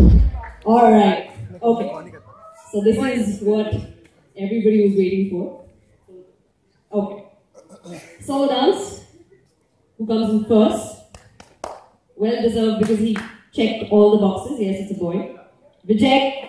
Alright, okay. So this is what everybody was waiting for. Okay. Solo dance. Who comes in first? Well deserved because he checked all the boxes. Yes, it's a boy. Vijay.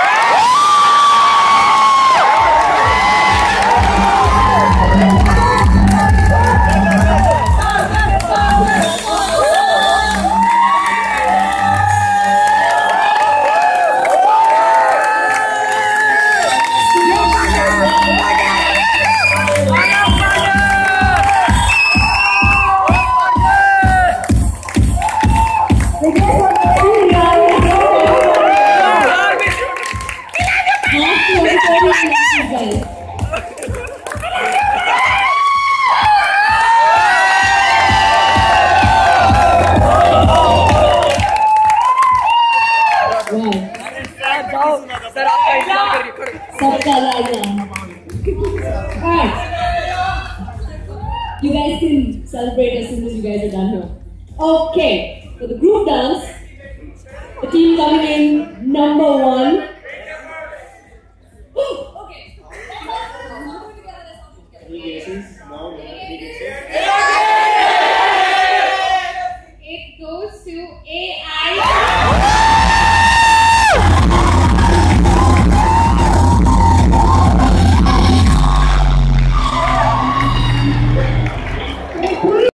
You guys can celebrate as soon as you guys are done here. Okay, for the group dance, the team coming in number 1.